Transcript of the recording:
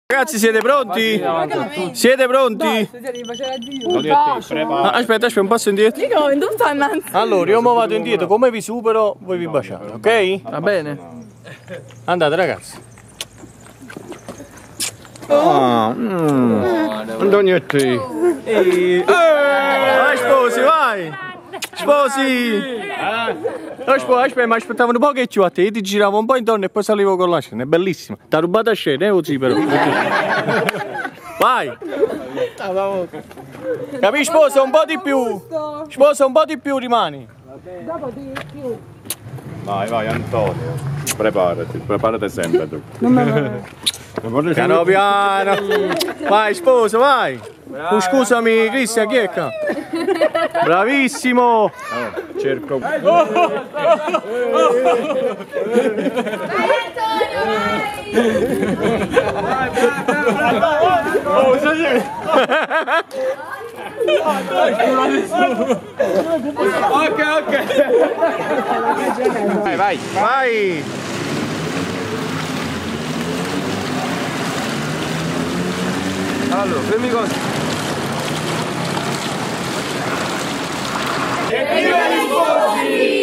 Ragazzi, siete pronti? Siete pronti? Aspetta, un passo indietro. Allora, io mo vado indietro, come vi supero voi vi baciate, ok? Va bene. Andate ragazzi. Antonietti. Vai sposi, vai! Sposi! Aspetta, ma aspettavo un po' che ci va a te, io ti giravo un po' intorno e poi salivo con la scena, è bellissima. Ti ha rubato a scena, così però. Vai! Capisci sposa, un po' di più! Sposa, un po' di più rimani! Vai Antonio, preparati sempre tu. Piano piano! Vai sposa, vai! Oh, scusami Cristian, chi è qua? Bravissimo! Cerco. Vai Ok. Vai! Allora, fermi così. Evviva gli sposi!